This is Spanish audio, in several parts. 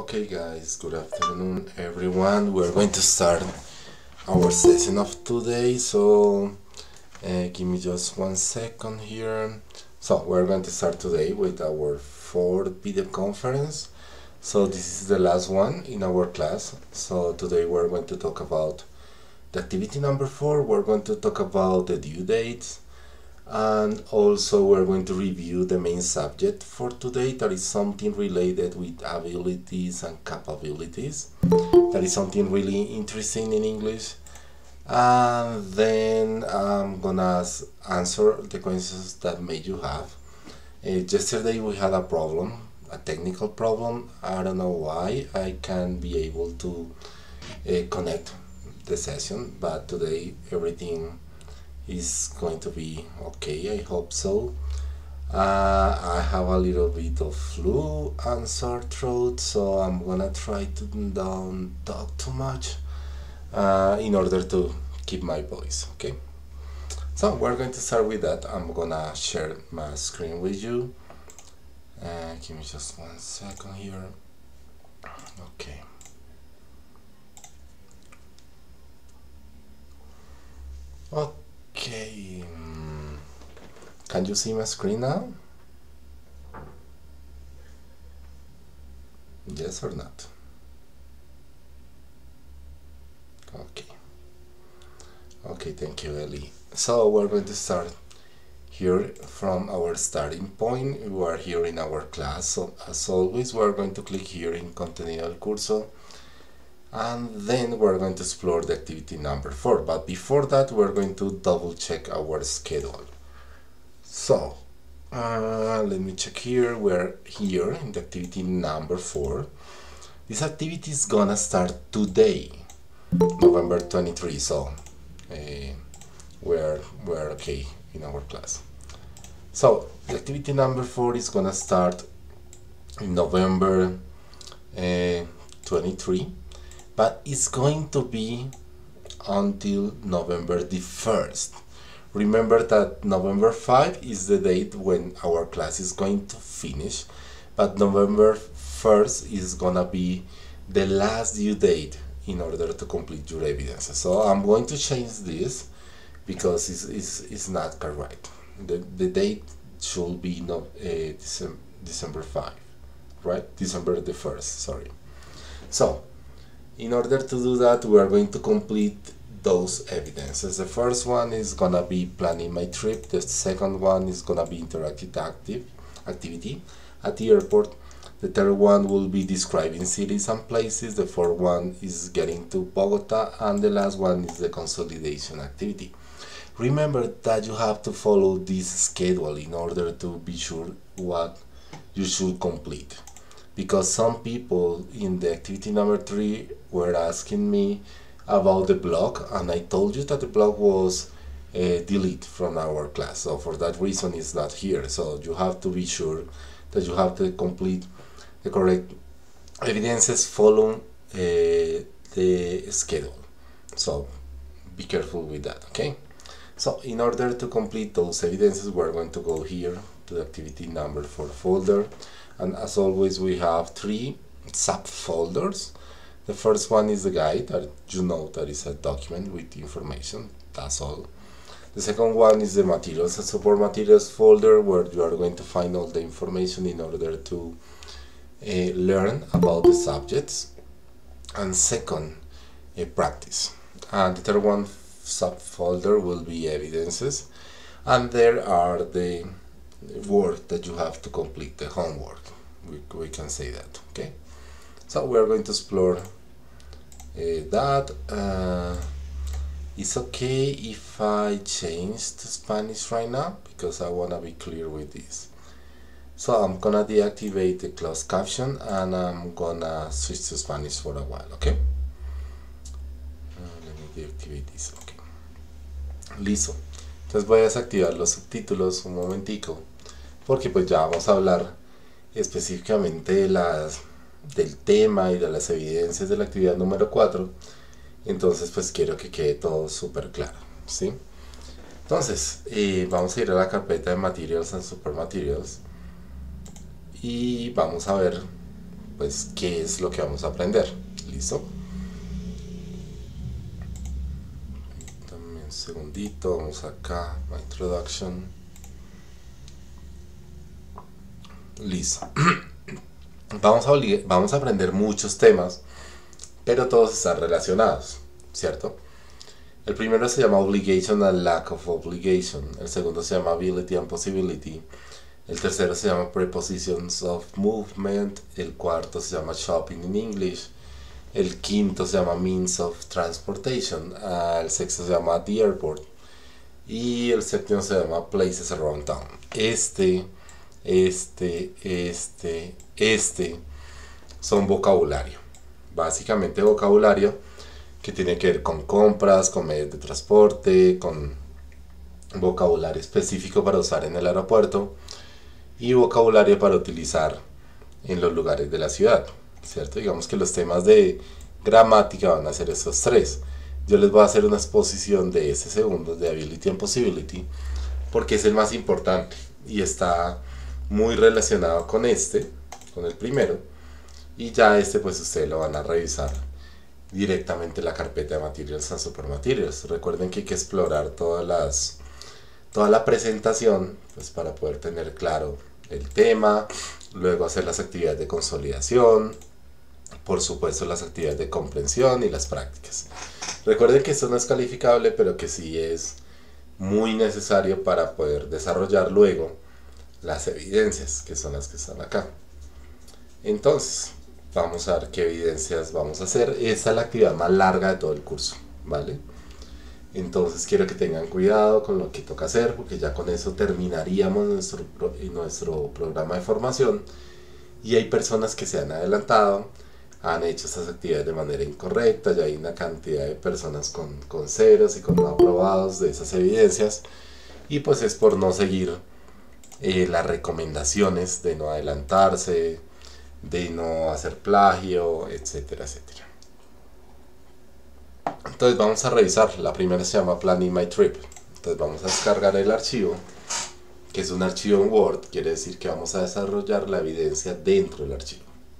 Okay guys, good afternoon everyone. We're going to start our session of today, so give me just 1 second here. So we're going to start today with our fourth video conference. So this is the last one in our class. So today we're going to talk about the activity number 4. We're going to talk about the due dates, and also we're going to review the main subject for today. That is something related with abilities and capabilities. That is something really interesting in English. And then I'm gonna answer the questions that may you have. Yesterday we had a problem, a technical problem. I don't know why I can't be able to connect the session, but today everything is going to be okay, I hope so. I have a little bit of flu and sore throat, so I'm gonna try to don't talk too much in order to keep my voice, okay? So we're going to start with that. I'm gonna share my screen with you. Give me just 1 second here. Okay. Okay, can you see my screen now? Yes or not? Okay, thank you, Ellie. So we're going to start here from our starting point. We are here in our class, so as always we're going to click here in Contenido del Curso, and then we're going to explore the activity number 4. But before that, we're going to double check our schedule. So let me check here. We're here in the activity number 4. This activity is gonna start today, November 23. So we're okay in our class. So the activity number 4 is gonna start in November 23. But it's going to be until November the 1st. Remember that November 5 is the date when our class is going to finish, but November 1st is gonna be the last due date in order to complete your evidence. So I'm going to change this because it's not correct. The date should be December 5, right? December the 1st, sorry. So in order to do that, we are going to complete those evidences. The first one is gonna be planning my trip. The second one is gonna be interactive activity at the airport. The third one will be describing cities and places. The fourth one is getting to Bogota, and the last one is the consolidation activity. Remember that you have to follow this schedule in order to be sure what you should complete, because some people in the activity number 3 were asking me about the blog, and I told you that the blog was deleted from our class, so for that reason it's not here. So you have to be sure that you have to complete the correct evidences following the schedule, so be careful with that, okay? So in order to complete those evidences, we're going to go here to the activity number 4 folder, and as always we have 3 subfolders. The first one is the guide, that you know that is a document with information, that's all. The second one is the materials and support materials folder, where you are going to find all the information in order to learn about the subjects. And second, practice. And the third one subfolder will be evidences, and there are the work that you have to complete, the homework, we can say that, okay? So we're going to explore that. It's okay if I change to Spanish right now, because I want to be clear with this. So I'm gonna deactivate the closed caption, and I'm gonna switch to Spanish for a while, okay? Let me deactivate this, okay. Listo. Entonces voy a desactivar los subtítulos un momentico, porque pues ya vamos a hablar específicamente del tema y de las evidencias de la actividad número 4. Entonces pues quiero que quede todo súper claro, ¿sí? Entonces vamos a ir a la carpeta de Materials and Super Materials y vamos a ver pues qué es lo que vamos a aprender. ¿Listo? Dame un segundito, vamos acá, my introduction. Listo. Vamos a aprender muchos temas, pero todos están relacionados, ¿cierto? El primero se llama Obligation and Lack of Obligation. El segundo se llama Ability and Possibility. El tercero se llama Prepositions of Movement. El cuarto se llama Shopping in English. El quinto se llama Means of Transportation. El sexto se llama The Airport. Y el séptimo se llama Places Around Town. Este son vocabulario. Básicamente vocabulario que tiene que ver con compras, con medios de transporte, con vocabulario específico para usar en el aeropuerto y vocabulario para utilizar en los lugares de la ciudad, ¿cierto? Digamos que los temas de gramática van a ser esos tres. Yo les voy a hacer una exposición de ese segundo, de Ability and Possibility, porque es el más importante y está muy relacionado con con el primero, y ya pues ustedes lo van a revisar directamente en la carpeta de Materials and Supermaterials. Recuerden que hay que explorar toda la presentación pues para poder tener claro el tema, luego hacer las actividades de consolidación, por supuesto las actividades de comprensión y las prácticas. Recuerden que esto no es calificable, pero que sí es muy necesario para poder desarrollar luego las evidencias, que son las que están acá. Entonces, vamos a ver qué evidencias vamos a hacer. Esta es la actividad más larga de todo el curso, ¿vale? Entonces quiero que tengan cuidado con lo que toca hacer, porque ya con eso terminaríamos nuestro programa de formación. Y hay personas que se han adelantado, han hecho estas actividades de manera incorrecta, ya hay una cantidad de personas con ceros y con no aprobados de esas evidencias, y pues es por no seguir las recomendaciones de no adelantarse, de no hacer plagio, etcétera, etcétera. Entonces vamos a revisar. La primera se llama Planning My Trip. Entonces vamos a descargar el archivo, que es un archivo en Word. Quiere decir que vamos a desarrollar la evidencia dentro del archivo.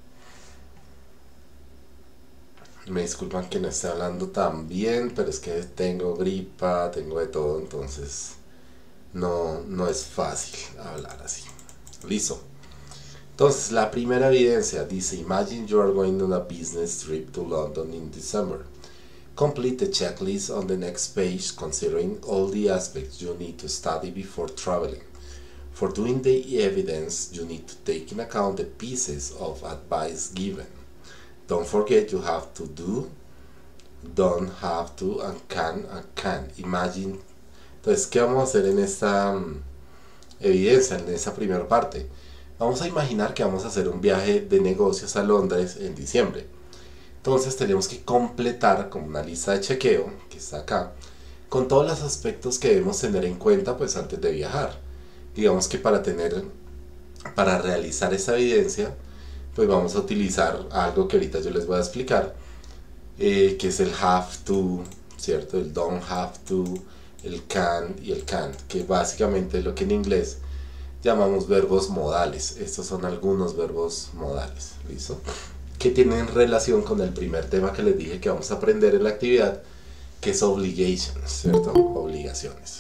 Me disculpan que no esté hablando tan bien, pero es que tengo gripa, tengo de todo, entonces no es fácil hablar así. Listo. Entonces la primera evidencia dice: Imagine you are going on a business trip to London in December. Complete the checklist on the next page, considering all the aspects you need to study before traveling. For doing the evidence, you need to take in account the pieces of advice given. Don't forget you have to do, don't have to, and can. Imagine. Entonces, ¿qué vamos a hacer en esta evidencia, en esa primera parte? Vamos a imaginar que vamos a hacer un viaje de negocios a Londres en diciembre. Entonces tenemos que completar como una lista de chequeo, que está acá, con todos los aspectos que debemos tener en cuenta pues antes de viajar. Digamos que para realizar esa evidencia, pues vamos a utilizar algo que ahorita yo les voy a explicar, que es el have to, ¿cierto? El don't have to, el can y el can't, que básicamente es lo que en inglés llamamos verbos modales. Estos son algunos verbos modales, ¿listo? Que tienen relación con el primer tema que les dije que vamos a aprender en la actividad, que es obligations, ¿cierto? Obligaciones.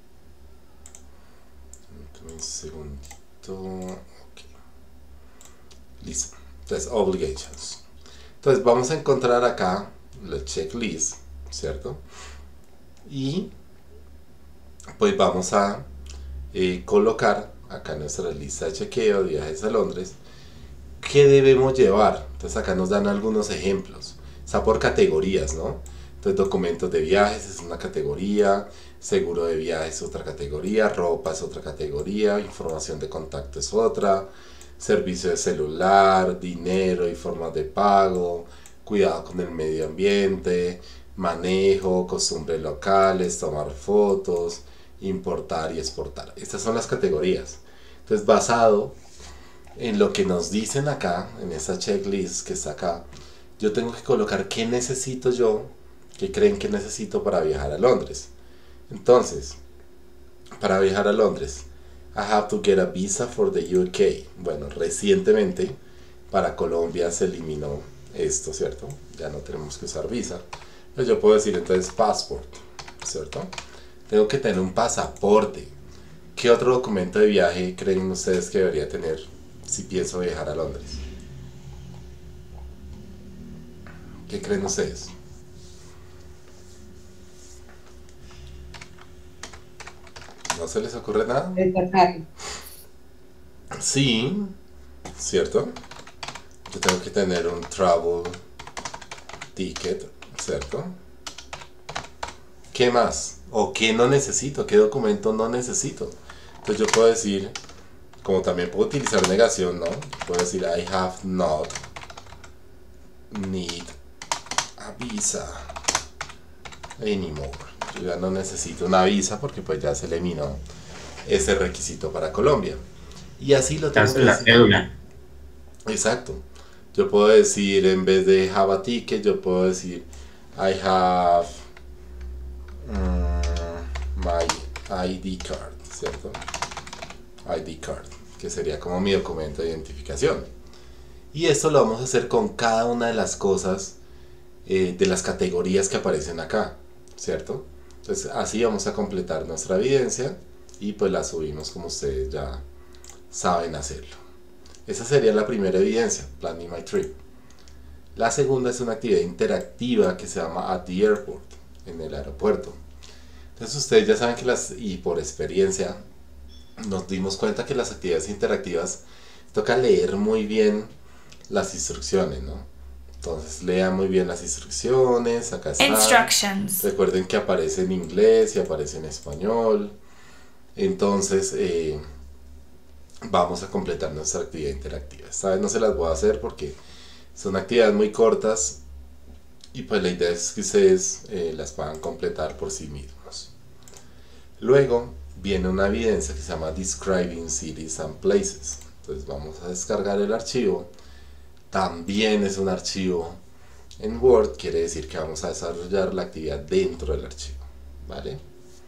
Un segundito. Okay. Listo. Entonces, obligations. Entonces, vamos a encontrar acá la checklist, ¿cierto? Y pues vamos a colocar acá nuestra lista de chequeo de viajes a Londres. ¿Qué debemos llevar? Entonces acá nos dan algunos ejemplos. Está por categorías, ¿no? Entonces documentos de viajes es una categoría, seguro de viajes es otra categoría, ropa es otra categoría, información de contacto es otra, servicio de celular, dinero y formas de pago, cuidado con el medio ambiente, manejo, costumbres locales, tomar fotos, importar y exportar. Estas son las categorías. Entonces basado en lo que nos dicen acá, en esa checklist que está acá, yo tengo que colocar qué necesito yo, qué creen que necesito para viajar a Londres. Entonces, para viajar a Londres, I have to get a visa for the UK. Bueno, recientemente Para Colombia se eliminó esto, ¿cierto? Ya no tenemos que usar visa. Pero yo puedo decir entonces passport, ¿cierto? Tengo que tener un pasaporte. ¿Qué otro documento de viaje creen ustedes que debería tener si pienso viajar a Londres? ¿Qué creen ustedes? ¿No se les ocurre nada? El pasaje. Sí, ¿cierto? Yo tengo que tener un travel ticket, ¿cierto? ¿Qué más? ¿O qué no necesito? ¿Qué documento no necesito? Entonces yo puedo decir, como también puedo utilizar negación, ¿no? Puedo decir I have not need a visa anymore. Yo ya no necesito una visa porque pues ya se eliminó ese requisito para Colombia. Y así lo tengo que La decir. cédula. Exacto. Yo puedo decir, en vez de have a ticket, yo puedo decir I have my ID card, ¿cierto? ID card, que sería como mi documento de identificación. Y esto lo vamos a hacer con cada una de las cosas, de las categorías que aparecen acá, ¿cierto? Entonces así vamos a completar nuestra evidencia y pues la subimos como ustedes ya saben hacerlo. Esa sería la primera evidencia, Planning My Trip. La segunda es una actividad interactiva que se llama At the Airport, en el aeropuerto. Entonces ustedes ya saben que y por experiencia, nos dimos cuenta que las actividades interactivas toca leer muy bien las instrucciones, ¿no? Entonces lean muy bien las instrucciones, acá están. Instructions. Recuerden que aparece en inglés y aparece en español. Entonces, vamos a completar nuestra actividad interactiva. Esta vez no se las voy a hacer porque son actividades muy cortas y pues la idea es que ustedes las puedan completar por sí mismos. Luego viene una evidencia que se llama Describing Cities and Places. Entonces vamos a descargar el archivo. También es un archivo en Word, quiere decir que vamos a desarrollar la actividad dentro del archivo, ¿vale?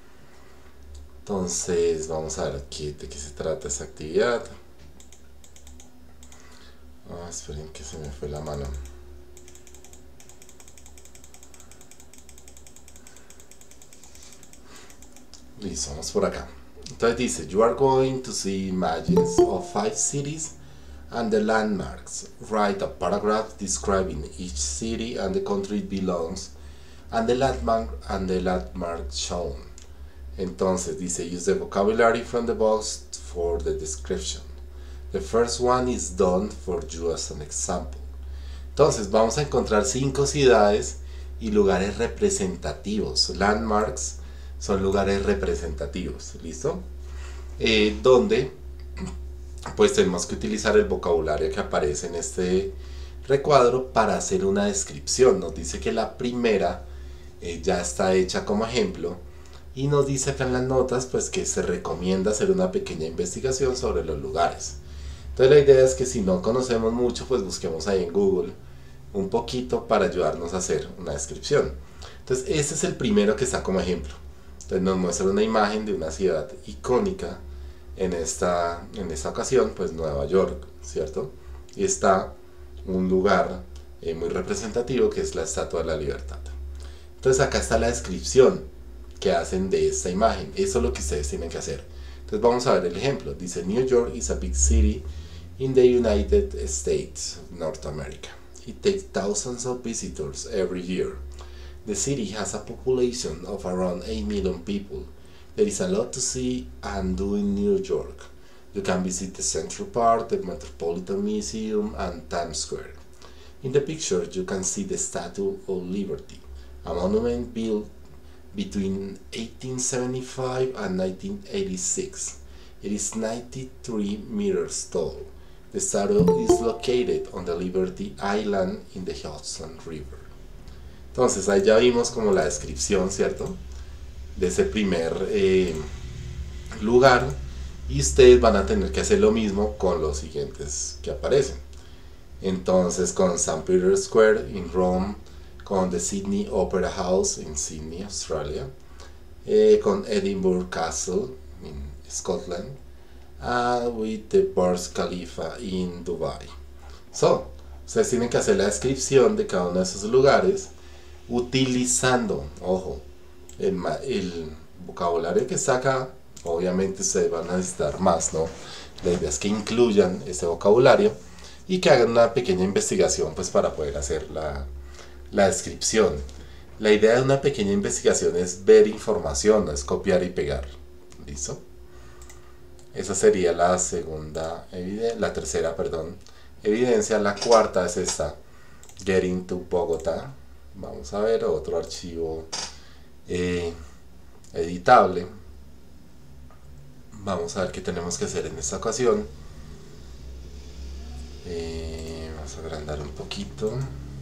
Entonces vamos a ver aquí de qué se trata esta actividad. Esperen que se me fue la mano. Listo, vamos por acá. Entonces dice, you are going to see images of 5 cities and the landmarks. Write a paragraph describing each city and the country it belongs and the landmark shown. Entonces dice, use the vocabulary from the box for the description. The first one is done for you as an example. Entonces vamos a encontrar 5 ciudades y lugares representativos. Landmarks son lugares representativos, ¿listo? Donde pues tenemos que utilizar el vocabulario que aparece en este recuadro para hacer una descripción. Nos dice que la primera ya está hecha como ejemplo y nos dice acá en las notas pues que se recomienda hacer una pequeña investigación sobre los lugares. Entonces la idea es que si no conocemos mucho pues busquemos ahí en Google un poquito para ayudarnos a hacer una descripción. Entonces este es el primero que está como ejemplo. Entonces nos muestra una imagen de una ciudad icónica, en esta ocasión pues Nueva York, ¿cierto? Y está un lugar muy representativo que es la Estatua de la Libertad. Entonces acá está la descripción que hacen de esta imagen. Eso es lo que ustedes tienen que hacer. Entonces vamos a ver el ejemplo. Dice, New York is a big city in the United States of North America. It takes thousands of visitors every year. The city has a population of around 8 million people. There is a lot to see and do in New York. You can visit the Central Park, the Metropolitan Museum, and Times Square. In the picture, you can see the Statue of Liberty, a monument built between 1875 and 1986. It is 93 meters tall. The statue is located on the Liberty Island in the Hudson River. Entonces ahí ya vimos como la descripción, ¿cierto? De ese primer lugar, y ustedes van a tener que hacer lo mismo con los siguientes que aparecen. Entonces con St. Peter's Square en Rome, con the Sydney Opera House en Sydney, Australia, con Edinburgh Castle en Scotland, with the Burj Khalifa in Dubai. Ustedes tienen que hacer la descripción de cada uno de esos lugares utilizando, ojo, el vocabulario que está acá. Obviamente ustedes van a necesitar más, ¿no? La idea es que incluyan ese vocabulario y que hagan una pequeña investigación pues para poder hacer la descripción. La idea de una pequeña investigación es ver información, no es copiar y pegar. ¿Listo? Esa sería la tercera, evidencia. La cuarta es esta, Getting to Bogotá. Vamos a ver otro archivo editable. Vamos a ver qué tenemos que hacer en esta ocasión. Vamos a agrandar un poquito.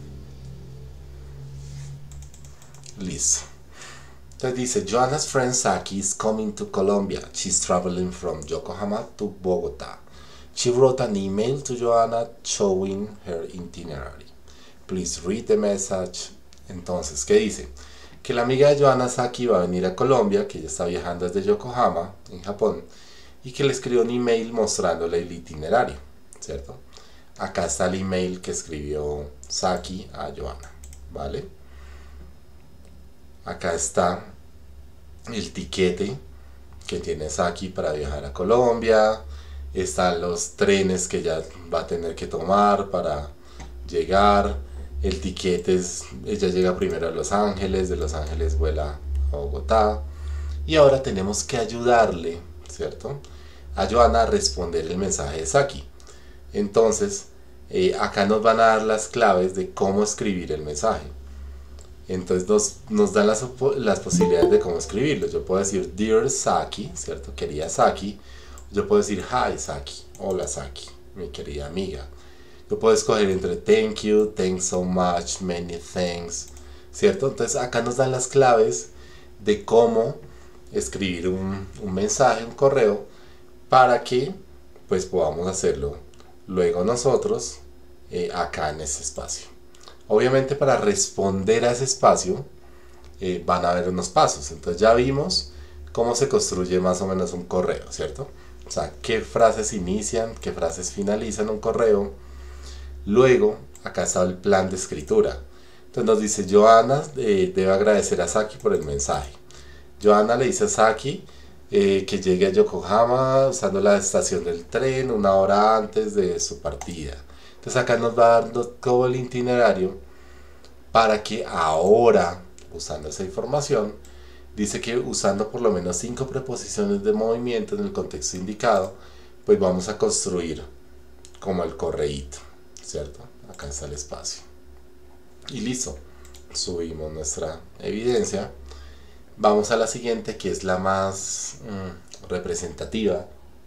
Listo. Entonces dice, Joanna's friend Saki is coming to Colombia. She's traveling from Yokohama to Bogota. She wrote an email to Joanna showing her itinerary. Please read the message. Entonces, ¿qué dice? Que la amiga de Joanna, Saki, va a venir a Colombia, que ella está viajando desde Yokohama, en Japón, y que le escribió un email mostrándole el itinerario, ¿cierto? Acá está el email que escribió Saki a Joanna, ¿vale? Acá está el tiquete que tiene Saki para viajar a Colombia. Están los trenes que ella va a tener que tomar para llegar. El tiquete es, ella llega primero a Los Ángeles, de Los Ángeles vuela a Bogotá. Y ahora tenemos que ayudarle, ¿cierto?, a Joanna a responder el mensaje de Saki. Entonces, acá nos van a dar las claves de cómo escribir el mensaje. Entonces nos dan las posibilidades de cómo escribirlo. Yo puedo decir Dear Saki, ¿cierto? Querida Saki. Yo puedo decir Hi Saki, hola Saki, mi querida amiga. Yo puedo escoger entre Thank you, Thanks so much, Many thanks, ¿cierto? Entonces acá nos dan las claves de cómo escribir un mensaje, un correo, para que pues podamos hacerlo luego nosotros acá en ese espacio. Obviamente para responder a ese espacio van a haber unos pasos. Entonces ya vimos cómo se construye más o menos un correo, ¿cierto? O sea, qué frases inician, qué frases finalizan un correo. Luego, acá está el plan de escritura. Entonces nos dice, Joanna debe agradecer a Saki por el mensaje. Joanna le dice a Saki que llegue a Yokohama usando la estación del tren 1 hora antes de su partida. Entonces acá nos va dando todo el itinerario para que ahora, usando esa información, dice que usando por lo menos 5 preposiciones de movimiento en el contexto indicado, pues vamos a construir como el correíto, ¿cierto? Acá está el espacio. Y listo, subimos nuestra evidencia. Vamos a la siguiente, que es la más representativa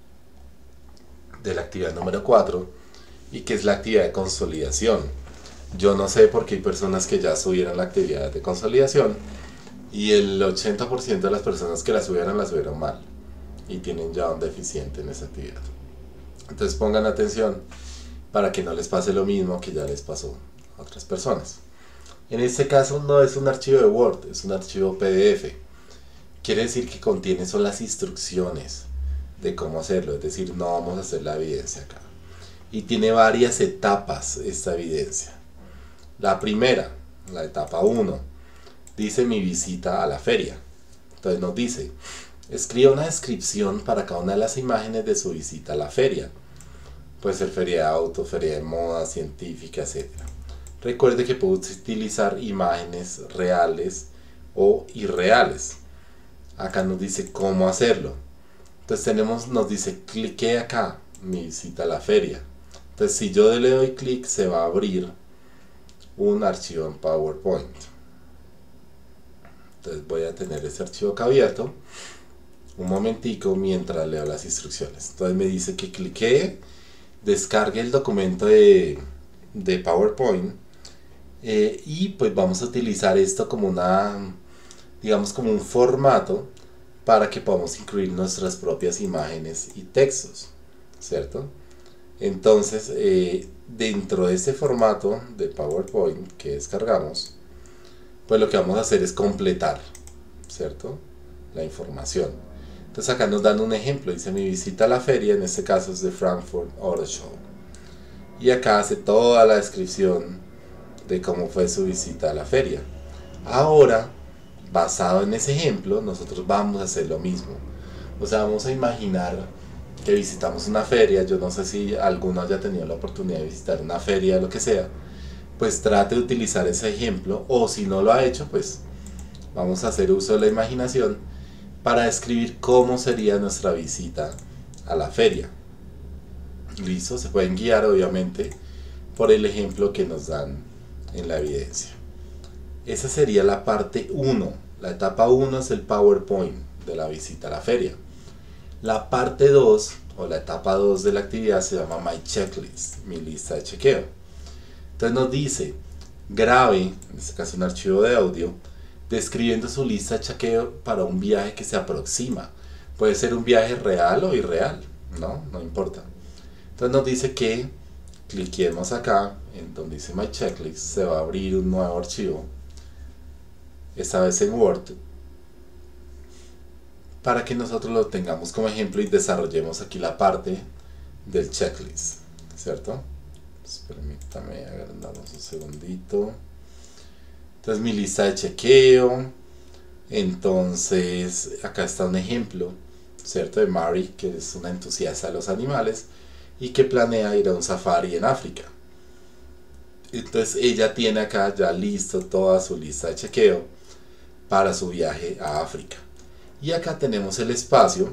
de la actividad número 4, y que es la actividad de consolidación. Yo no sé por qué hay personas que ya subieron la actividad de consolidación y el 80% de las personas que la subieron mal y tienen ya un deficiente en esa actividad. Entonces pongan atención para que no les pase lo mismo que ya les pasó a otras personas. En este caso no es un archivo de Word, es un archivo PDF. Quiere decir que contiene son las instrucciones de cómo hacerlo, es decir, no vamos a hacer la evidencia acá. Y tiene varias etapas esta evidencia. La primera, la etapa 1, dice mi visita a la feria. Entonces nos dice, escriba una descripción para cada una de las imágenes de su visita a la feria. Puede ser feria de auto, feria de moda, científica, etc. Recuerde que puede utilizar imágenes reales o irreales. Acá nos dice cómo hacerlo. Entonces nos dice, clique acá, mi visita a la feria. Entonces si yo le doy clic, se va a abrir un archivo en PowerPoint. Entonces voy a tener ese archivo acá abierto un momentico mientras leo las instrucciones. Entonces me dice que clique, descargue el documento de PowerPoint y pues vamos a utilizar esto como digamos como un formato para que podamos incluir nuestras propias imágenes y textos, ¿cierto? Entonces dentro de este formato de PowerPoint que descargamos, pues lo que vamos a hacer es completar, ¿cierto?, la información. Entonces acá nos dan un ejemplo, dice mi visita a la feria, en este caso es de Frankfurt Auto Show. y acá hace toda la descripción de cómo fue su visita a la feria. Ahora, basado en ese ejemplo, nosotros vamos a hacer lo mismo. O sea, vamos a imaginar que visitamos una feria. Yo no sé si alguno haya tenido la oportunidad de visitar una feria, lo que sea. Pues trate de utilizar ese ejemplo, o si no lo ha hecho, pues vamos a hacer uso de la imaginación para describir cómo sería nuestra visita a la feria. Listo, se pueden guiar obviamente por el ejemplo que nos dan en la evidencia. Esa sería la parte 1. La etapa 1 es el PowerPoint de la visita a la feria. La parte 2 o la etapa 2 de la actividad se llama My Checklist, mi lista de chequeo. Entonces nos dice, grabe, en este caso un archivo de audio, describiendo su lista de chequeo para un viaje que se aproxima. Puede ser un viaje real o irreal, no importa. Entonces nos dice que cliquemos acá en donde dice My Checklist, se va a abrir un nuevo archivo, esta vez en Word, para que nosotros lo tengamos como ejemplo y desarrollemos aquí la parte del checklist, ¿cierto? Pues permítame, agrandamos un segundito. Entonces mi lista de chequeo, entonces acá está un ejemplo, ¿cierto? De Mary, que es una entusiasta de los animales y que planea ir a un safari en África. Entonces ella tiene acá ya listo toda su lista de chequeo para su viaje a África. Y acá tenemos el espacio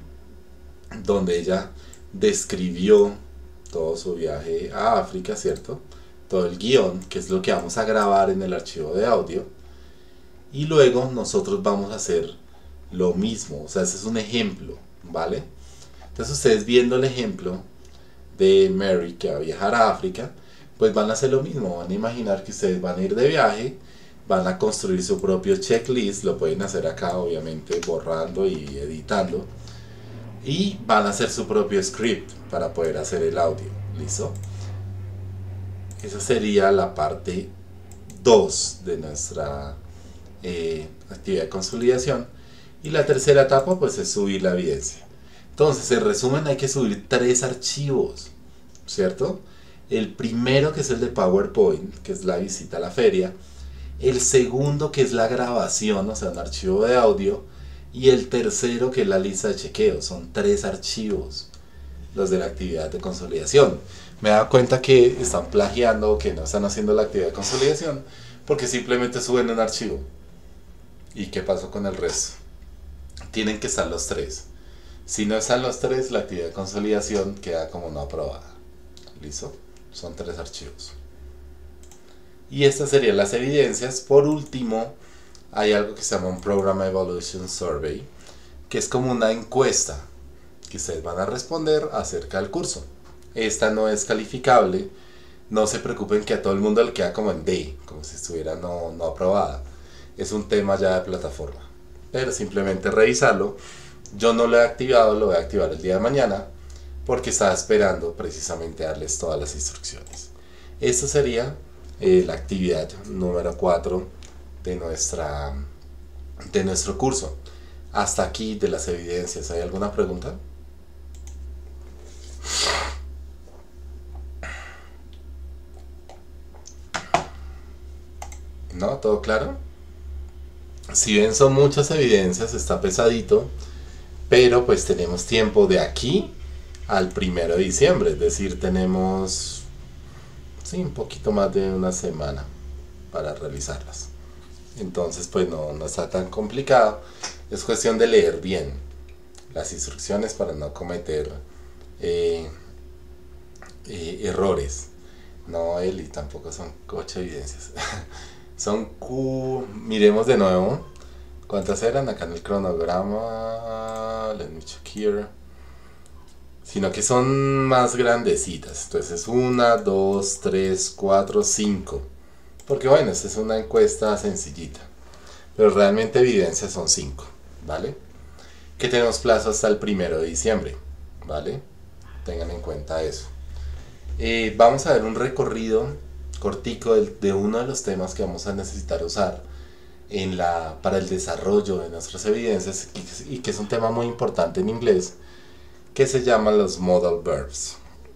donde ella describió todo su viaje a África, ¿cierto? Todo el guión, que es lo que vamos a grabar en el archivo de audio. Y luego nosotros vamos a hacer lo mismo, o sea, ese es un ejemplo, ¿vale? Entonces ustedes viendo el ejemplo de Mary que va a viajar a África, pues van a hacer lo mismo, van a imaginar que ustedes van a ir de viaje, van a construir su propio checklist, lo pueden hacer acá obviamente borrando y editando, y van a hacer su propio script para poder hacer el audio, ¿listo? Esa sería la parte 2 de nuestra actividad de consolidación, y la tercera etapa pues es subir la evidencia. Entonces, en resumen, hay que subir 3 archivos, ¿cierto? El primero, que es el de PowerPoint, que es la visita a la feria. El segundo, que es la grabación, o sea, un archivo de audio. Y el tercero, que es la lista de chequeo. Son 3 archivos, los de la actividad de consolidación. Me he dado cuenta que están plagiando o que no están haciendo la actividad de consolidación porque simplemente suben un archivo. ¿Y qué pasó con el resto? Tienen que estar los 3. Si no están los 3, la actividad de consolidación queda como no aprobada. ¿Listo? Son 3 archivos. Y estas serían las evidencias. Por último, hay algo que se llama un Program Evaluation Survey, que es como una encuesta que ustedes van a responder acerca del curso. Esta no es calificable. No se preocupen que a todo el mundo le queda como en D, como si estuviera no aprobada. Es un tema ya de plataforma. Pero simplemente revisarlo. Yo no lo he activado, lo voy a activar el día de mañana porque estaba esperando precisamente darles todas las instrucciones. Esto sería la actividad número 4 de nuestro curso. Hasta aquí de las evidencias. ¿Hay alguna pregunta? ¿No? ¿Todo claro? Si ven, son muchas evidencias, está pesadito, pero pues tenemos tiempo de aquí al 1 de diciembre, es decir, tenemos un poquito más de una semana para realizarlas. Entonces pues no está tan complicado, es cuestión de leer bien las instrucciones para no cometer errores. No, Eli, tampoco son 8 evidencias. Miremos de nuevo cuántas eran acá en el cronograma. Let me check here. Sino que son más grandecitas. Entonces 1, 2, 3, 4, 5. Porque bueno, esta es una encuesta sencillita. Pero realmente evidencias son 5. ¿Vale? Que tenemos plazo hasta el 1 de diciembre. ¿Vale? Tengan en cuenta eso. Vamos a ver un recorrido cortico de uno de los temas que vamos a necesitar usar para el desarrollo de nuestras evidencias y que es un tema muy importante en inglés, que se llaman los modal verbs.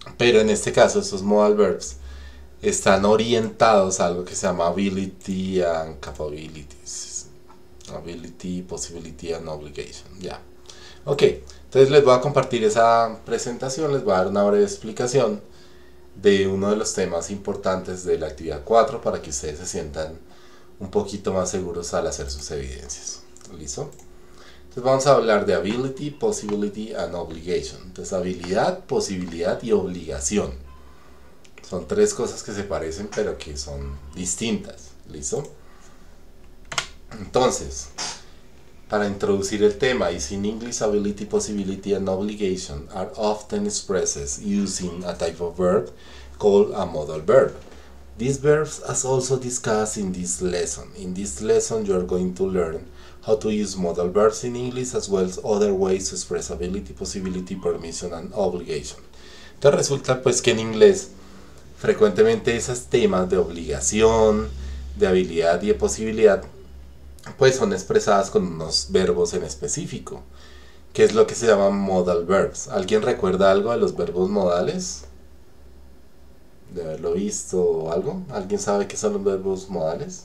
Pero en este caso, esos modal verbs están orientados a algo que se llama ability and capabilities. Ability, possibility and obligation. Ya. Ok, entonces les voy a compartir esa presentación, les voy a dar una breve explicación de uno de los temas importantes de la actividad 4 para que ustedes se sientan un poquito más seguros al hacer sus evidencias. ¿Listo? Entonces vamos a hablar de ability, possibility and obligation. Entonces habilidad, posibilidad y obligación. Son tres cosas que se parecen pero que son distintas. ¿Listo? Entonces, para introducir el tema, is in English ability, possibility and obligation are often expressed using a type of verb called a modal verb. These verbs are also discussed in this lesson. In this lesson you are going to learn how to use modal verbs in English as well as other ways to express ability, possibility, permission and obligation. Entonces resulta pues que en inglés frecuentemente esos temas de obligación, de habilidad y de posibilidad pues son expresadas con unos verbos en específico, que es lo que se llama modal verbs. ¿Alguien recuerda algo de los verbos modales? ¿De haberlo visto o algo? ¿Alguien sabe qué son los verbos modales?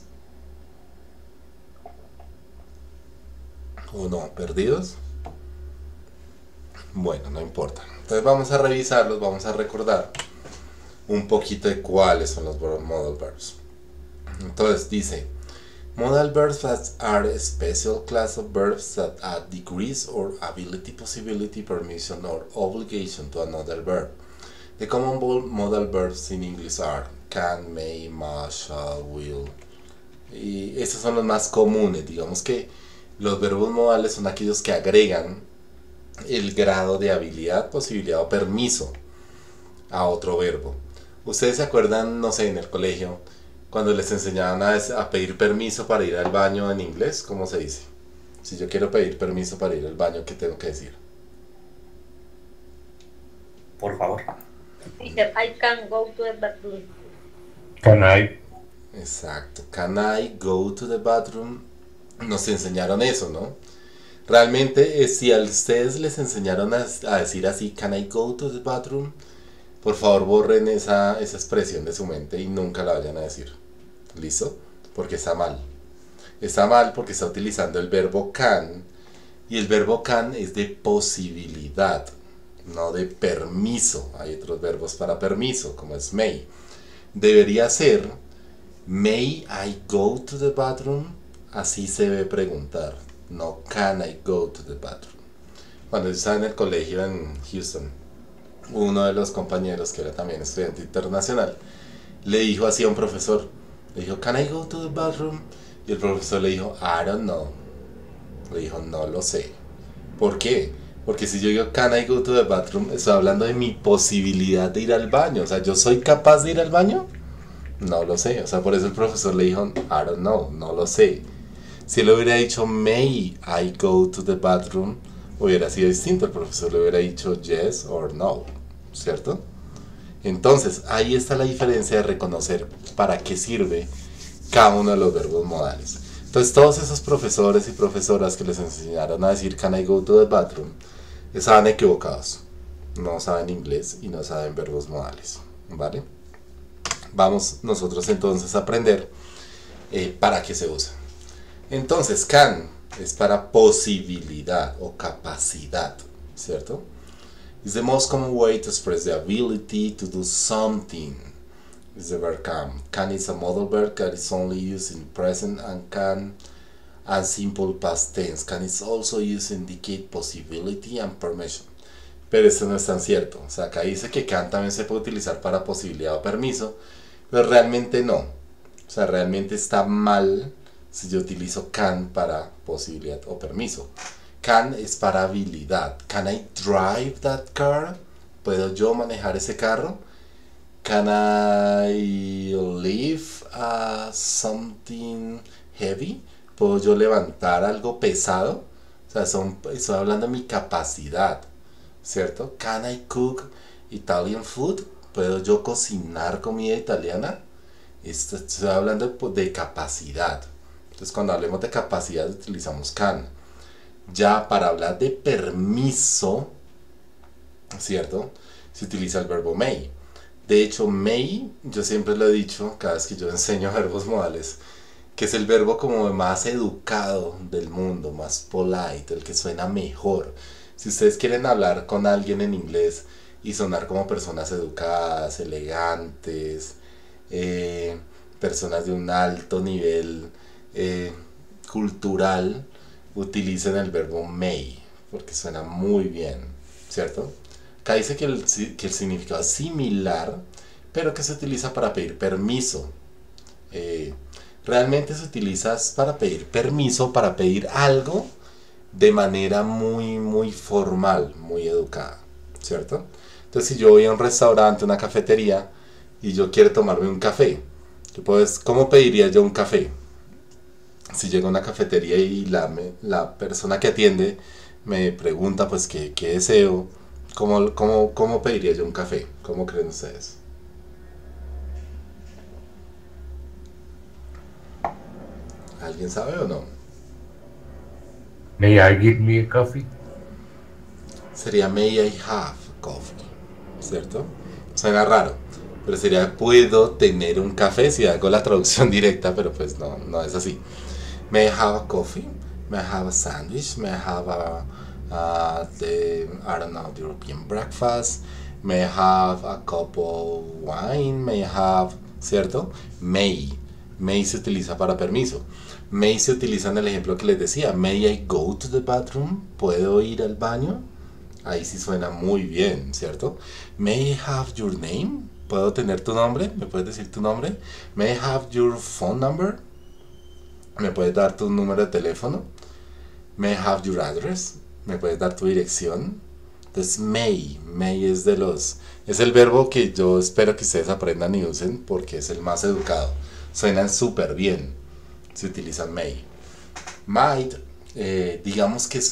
¿O no? ¿Perdidos? Bueno, no importa. Entonces vamos a revisarlos, vamos a recordar un poquito de cuáles son los modal verbs. Entonces dice, modal verbs are a special class of verbs that add degrees or ability, possibility, permission or obligation to another verb. The common modal verbs in English are can, may, must, shall, will. Y estos son los más comunes. Digamos que los verbos modales son aquellos que agregan el grado de habilidad, posibilidad o permiso a otro verbo. ¿Ustedes se acuerdan, no sé, en el colegio, cuando les enseñaban a pedir permiso para ir al baño en inglés? ¿Cómo se dice? Si yo quiero pedir permiso para ir al baño, ¿qué tengo que decir? Por favor. I can go to the bathroom. Can I? Exacto. Can I go to the bathroom? Nos enseñaron eso, ¿no? Realmente, si a ustedes les enseñaron a decir así, can I go to the bathroom? Por favor, borren esa expresión de su mente y nunca la vayan a decir. ¿Listo? Porque está mal. Está mal porque está utilizando el verbo can. Y el verbo can es de posibilidad, no de permiso. Hay otros verbos para permiso, como es may. Debería ser, may I go to the bathroom? Así se debe preguntar. No, can I go to the bathroom? Cuando yo estaba en el colegio en Houston, uno de los compañeros, que era también estudiante internacional, le dijo así a un profesor, le dijo, can I go to the bathroom? Y el profesor le dijo, I don't know. Le dijo, no lo sé. ¿Por qué? Porque si yo digo, can I go to the bathroom, estoy hablando de mi posibilidad de ir al baño. O sea, ¿yo soy capaz de ir al baño? No lo sé. O sea, por eso el profesor le dijo, I don't know, no lo sé. Si él hubiera dicho, may I go to the bathroom, hubiera sido distinto. El profesor le hubiera dicho yes or no, ¿cierto? Entonces, ahí está la diferencia de reconocer para qué sirve cada uno de los verbos modales. Entonces, todos esos profesores y profesoras que les enseñaron a decir can I go to the bathroom, estaban equivocados. No saben inglés y no saben verbos modales, ¿vale? Vamos nosotros entonces a aprender para qué se usa. Entonces, can es para posibilidad o capacidad, ¿cierto? It's the most common way to express the ability to do something. Is the verb can. Can is a modal verb that is only used in present and can and simple past tense. Can is also used to indicate possibility and permission. Pero eso no es tan cierto. O sea, acá dice que can también se puede utilizar para posibilidad o permiso, pero realmente no. O sea, realmente está mal si yo utilizo can para posibilidad o permiso. Can es para habilidad. Can I drive that car? ¿Puedo yo manejar ese carro? Can I lift something heavy? ¿Puedo yo levantar algo pesado? O sea, estoy hablando de mi capacidad, ¿cierto? Can I cook Italian food? ¿Puedo yo cocinar comida italiana? Estoy hablando de capacidad. Entonces, cuando hablemos de capacidad, utilizamos can. Ya para hablar de permiso, ¿cierto? se utiliza el verbo may. De hecho, may, yo siempre lo he dicho, cada vez que yo enseño verbos modales, que es el verbo como más educado del mundo, más polite, el que suena mejor. Si ustedes quieren hablar con alguien en inglés y sonar como personas educadas, elegantes, personas de un alto nivel cultural, utilicen el verbo may, porque suena muy bien, ¿cierto? Acá dice que el significado es similar, pero que se utiliza para pedir permiso. Realmente se utiliza para pedir permiso, para pedir algo de manera muy formal, muy educada, ¿cierto? Entonces, si yo voy a un restaurante, una cafetería, y yo quiero tomarme un café, ¿cómo pediría yo un café? Si llego a una cafetería y la persona que atiende me pregunta, pues, qué deseo, ¿cómo pediría yo un café? ¿Cómo creen ustedes? ¿Alguien sabe o no? May I give me a coffee? Sería may I have coffee, ¿cierto? Suena raro, pero sería ¿puedo tener un café? Si hago la traducción directa, pero pues no es así. May I have a coffee? May I have a sandwich? May I have I don't know, the European breakfast? May I have a cup of wine? May I have, ¿cierto? May se utiliza para permiso. May se utiliza en el ejemplo que les decía. May I go to the bathroom? ¿Puedo ir al baño? Ahí sí suena muy bien, ¿cierto? May I have your name? ¿Puedo tener tu nombre? ¿Me puedes decir tu nombre? May I have your phone number? ¿Me puedes dar tu número de teléfono? May I have your address? ¿Me puedes dar tu dirección? Entonces may es el verbo que yo espero que ustedes aprendan y usen porque es el más educado. Suenan súper bien. Se utiliza may. Might, digamos que es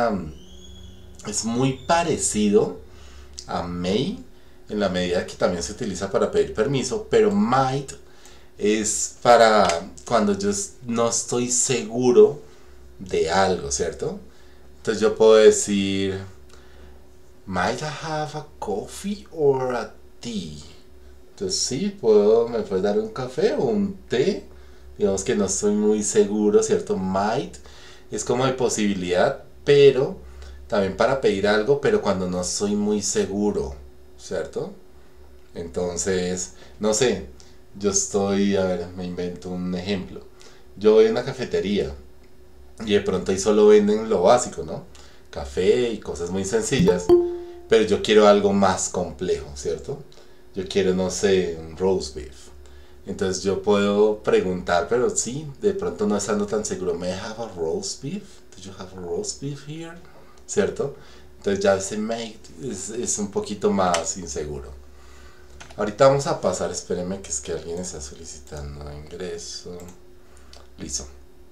muy parecido a may en la medida que también se utiliza para pedir permiso, pero might es para cuando yo no estoy seguro de algo, ¿cierto? Entonces yo puedo decir might I have a coffee or a tea? Entonces sí, me puedes dar un café o un té. Digamos que no estoy muy seguro, ¿cierto? Might es como de posibilidad, pero también para pedir algo, pero cuando no estoy muy seguro, ¿cierto? Entonces, no sé, me invento un ejemplo. Yo voy a una cafetería y de pronto ahí solo venden lo básico, ¿no? Café y cosas muy sencillas, pero yo quiero algo más complejo, ¿cierto? Yo quiero, no sé, un roast beef. Entonces yo puedo preguntar, pero sí, de pronto no estando tan seguro, ¿may I have a roast beef? ¿Do you have a roast beef here? ¿Cierto? Entonces ya ese make es un poquito más inseguro. Ahorita vamos a pasar, espérenme que es que alguien está solicitando ingreso. Listo.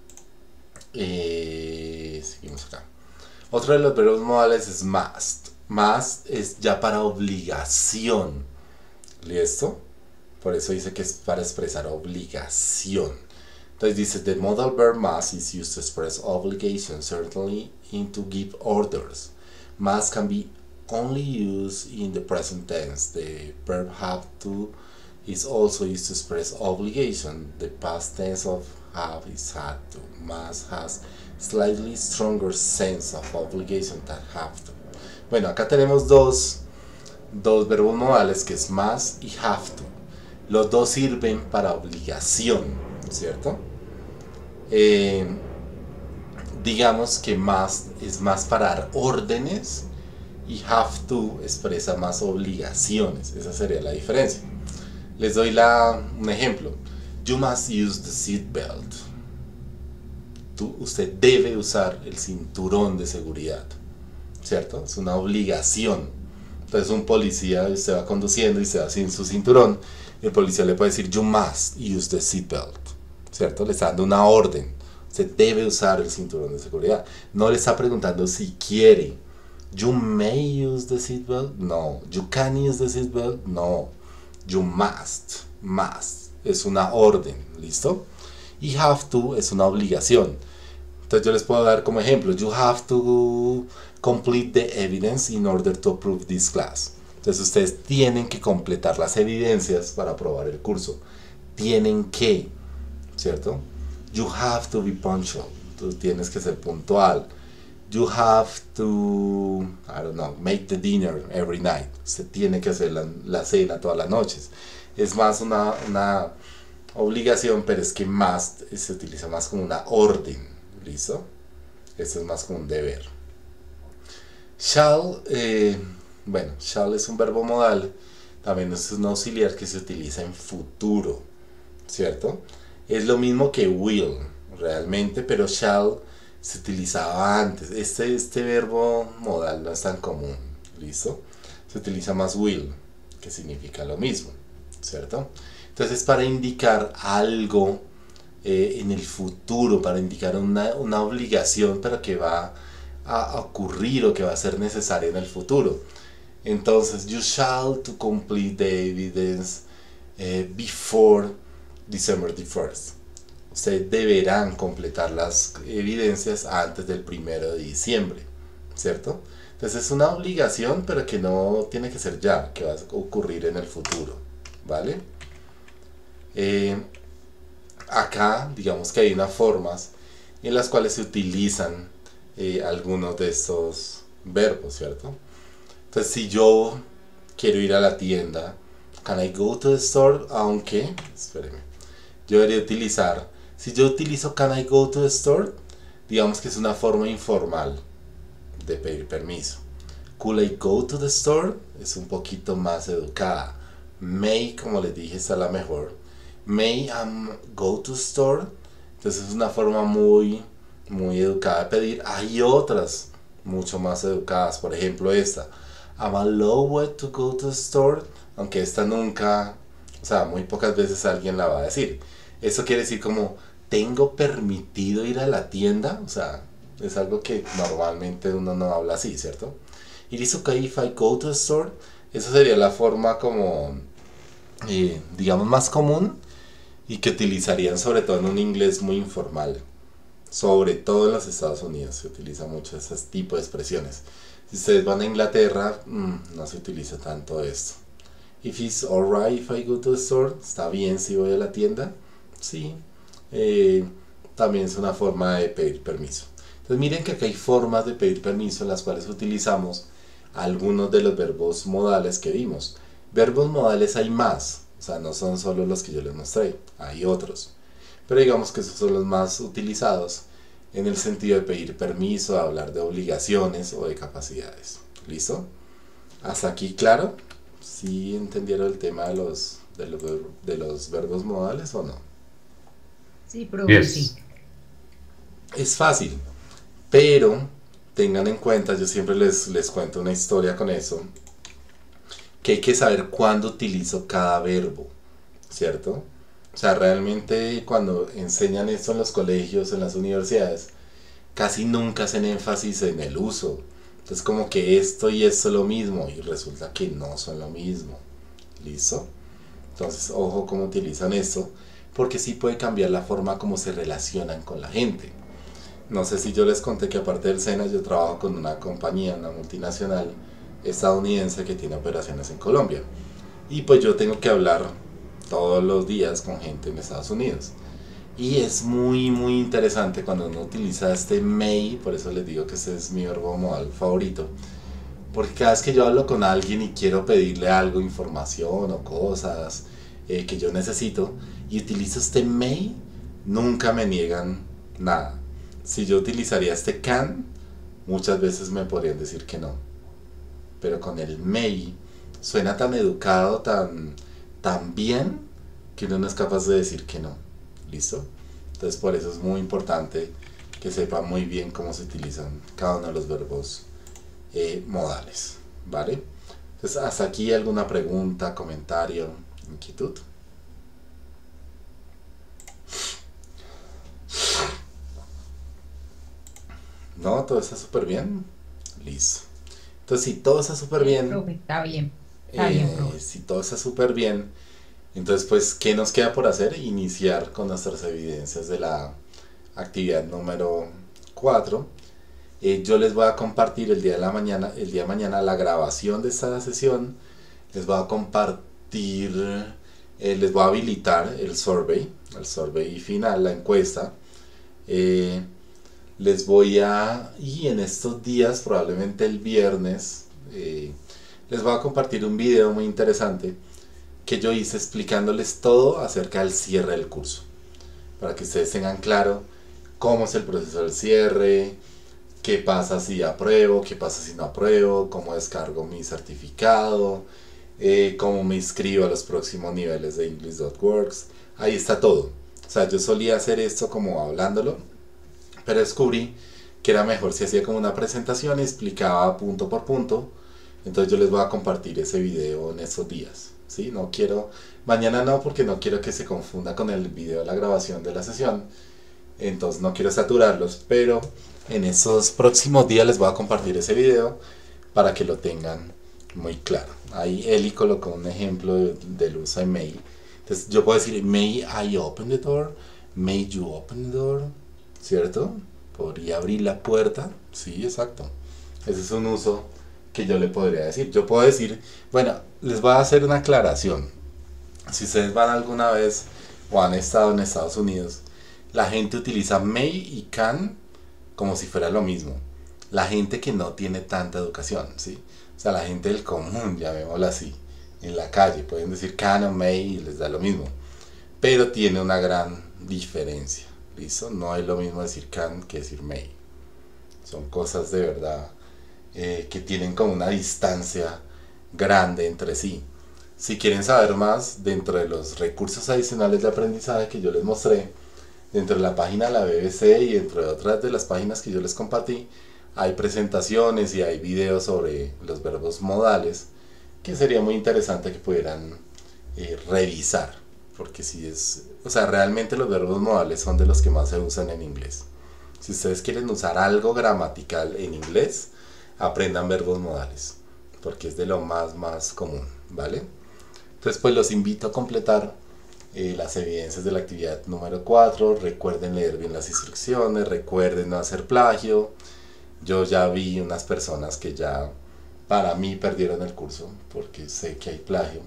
Seguimos acá. Otro de los verbos modales es must. Must es ya para obligación. ¿Listo? Por eso dice que es para expresar obligación. Entonces dice, the modal verb must is used to express obligation, certainly in to give orders. Must can be only used in the present tense. The verb have to is also used to express obligation. The past tense of have is had to. Must has slightly stronger sense of obligation than have to. Bueno, acá tenemos dos verbos modales que es must y have to. Los dos sirven para obligación, ¿cierto? Digamos que must es más para dar órdenes y have to expresa más obligaciones. Esa sería la diferencia. Les doy un ejemplo. You must use the seat belt. Usted debe usar el cinturón de seguridad, ¿cierto? Es una obligación. Entonces un policía, usted va conduciendo y se va sin su cinturón, y el policía le puede decir you must use the seat belt, ¿cierto? Le está dando una orden. Usted debe usar el cinturón de seguridad. No le está preguntando si quiere. You may use the seat belt. No. You can use the seat belt. No. You must. Must. Es una orden. ¿Listo? Y have to es una obligación. Entonces yo les puedo dar como ejemplo. You have to complete the evidence in order to approve this class. Entonces ustedes tienen que completar las evidencias para aprobar el curso. Tienen que, ¿cierto? You have to be punctual. Tú tienes que ser puntual. You have to, I don't know, make the dinner every night. Usted tiene que hacer la cena todas las noches. Es más una obligación, pero es que must se utiliza más como una orden. ¿Listo? Esto es más como un deber. Shall, bueno, shall es un verbo modal. También es un auxiliar que se utiliza en futuro, ¿cierto? Es lo mismo que will, realmente, pero shall se utilizaba antes. Este verbo modal no es tan común, ¿listo? Se utiliza más will, que significa lo mismo, ¿cierto? Entonces, para indicar algo en el futuro, para indicar una obligación, pero que va a ocurrir o que va a ser necesaria en el futuro. Entonces, you shall to complete the evidence before December the 1st. Ustedes deberán completar las evidencias antes del 1 de diciembre, ¿cierto? Entonces es una obligación, pero que no tiene que ser ya, que va a ocurrir en el futuro, ¿vale? Acá, digamos que hay unas formas en las cuales se utilizan algunos de estos verbos, ¿cierto? Entonces, si yo quiero ir a la tienda, can I go to the store? Aunque, espéreme, yo debería utilizar, si yo utilizo can I go to the store, digamos que es una forma informal de pedir permiso. Could I go to the store? Es un poquito más educada. May, como les dije, está la mejor. May I go to the store? Entonces es una forma muy educada de pedir. Hay otras mucho más educadas, por ejemplo esta. Am I allowed to go to the store? Aunque esta nunca, o sea, muy pocas veces alguien la va a decir. Eso quiere decir como, ¿tengo permitido ir a la tienda? O sea, es algo que normalmente uno no habla así, ¿cierto? It is okay if I go to the store. Esa sería la forma como, digamos, más común y que utilizarían sobre todo en un inglés muy informal. Sobre todo en los Estados Unidos se utiliza mucho ese tipo de expresiones. Si ustedes van a Inglaterra, no se utiliza tanto esto. If it's alright if I go to the store, ¿está bien si voy a la tienda? Sí. También es una forma de pedir permiso. Entonces miren que acá hay formas de pedir permiso en las cuales utilizamos algunos de los verbos modales que vimos. Verbos modales hay más, o sea, no son solo los que yo les mostré, hay otros. Pero digamos que esos son los más utilizados en el sentido de pedir permiso, de hablar de obligaciones o de capacidades. ¿Listo? ¿Hasta aquí claro? ¿Sí entendieron el tema de los verbos modales o no? Sí, profe, Yes. sí. Es fácil, pero tengan en cuenta, yo siempre les cuento una historia con eso, que hay que saber cuándo utilizo cada verbo, ¿cierto? O sea, realmente cuando enseñan esto en los colegios, en las universidades, casi nunca hacen énfasis en el uso. Entonces como que esto y esto es lo mismo y resulta que no son lo mismo. ¿Listo? Entonces ojo cómo utilizan esto, porque sí puede cambiar la forma como se relacionan con la gente. No sé si yo les conté que aparte del SENA yo trabajo con una compañía, una multinacional estadounidense que tiene operaciones en Colombia. Y pues yo tengo que hablar todos los días con gente en Estados Unidos. Y es muy interesante cuando uno utiliza este may, por eso les digo que ese es mi verbo modal favorito. Porque cada vez que yo hablo con alguien y quiero pedirle algo, información o cosas que yo necesito, y utilizo este may, nunca me niegan nada. Si yo utilizaría este can, muchas veces me podrían decir que no. Pero con el may suena tan educado, tan bien, que uno no es capaz de decir que no. ¿Listo? Entonces por eso es muy importante que sepan muy bien cómo se utilizan cada uno de los verbos modales. ¿Vale? Entonces hasta aquí alguna pregunta, comentario, inquietud. ¿No? ¿Todo está súper bien? Listo. Entonces si todo está súper bien, Profe, está bien. Está bien, profe. si todo está súper bien, entonces pues ¿qué nos queda por hacer? Iniciar con nuestras evidencias de la actividad número 4. Yo les voy a compartir el día de mañana la grabación de esta sesión les voy a compartir, les voy a habilitar el survey final, la encuesta. Les voy a, y en estos días, probablemente el viernes, les voy a compartir un video muy interesante que yo hice explicándoles todo acerca del cierre del curso, para que ustedes tengan claro cómo es el proceso del cierre, qué pasa si apruebo, qué pasa si no apruebo, cómo descargo mi certificado, cómo me inscribo a los próximos niveles de English.works. Ahí está todo. O sea, yo solía hacer esto como hablándolo, pero descubrí que era mejor si hacía como una presentación y explicaba punto por punto. Entonces yo les voy a compartir ese video en estos días, ¿sí? No quiero, mañana no, porque no quiero que se confunda con el video de la grabación de la sesión, entonces no quiero saturarlos, pero en esos próximos días les voy a compartir ese video para que lo tengan muy claro. Ahí Eli colocó un ejemplo del uso de May. Entonces yo puedo decir, May I open the door? May you open the door? ¿Cierto? ¿Podría abrir la puerta? Sí, exacto. Ese es un uso que yo le podría decir. Yo puedo decir, bueno, les voy a hacer una aclaración. Si ustedes van alguna vez o han estado en Estados Unidos, la gente utiliza may y can como si fuera lo mismo. La gente que no tiene tanta educación, ¿sí? O sea, la gente del común, llamémoslo así, en la calle, pueden decir can o may y les da lo mismo. Pero tiene una gran diferencia, ¿listo? No es lo mismo decir can que decir may. Son cosas de verdad que tienen como una distancia grande entre sí. Si quieren saber más, dentro de los recursos adicionales de aprendizaje que yo les mostré, dentro de la página de la BBC y dentro de otras de las páginas que yo les compartí, hay presentaciones y hay videos sobre los verbos modales que sería muy interesante que pudieran revisar, porque si es, o sea, realmente los verbos modales son de los que más se usan en inglés. Si ustedes quieren usar algo gramatical en inglés, aprendan verbos modales, porque es de lo más común, ¿vale? Entonces pues los invito a completar las evidencias de la actividad número 4. Recuerden leer bien las instrucciones, recuerden no hacer plagio. Yo ya vi unas personas que ya para mí perdieron el curso porque sé que hay plagio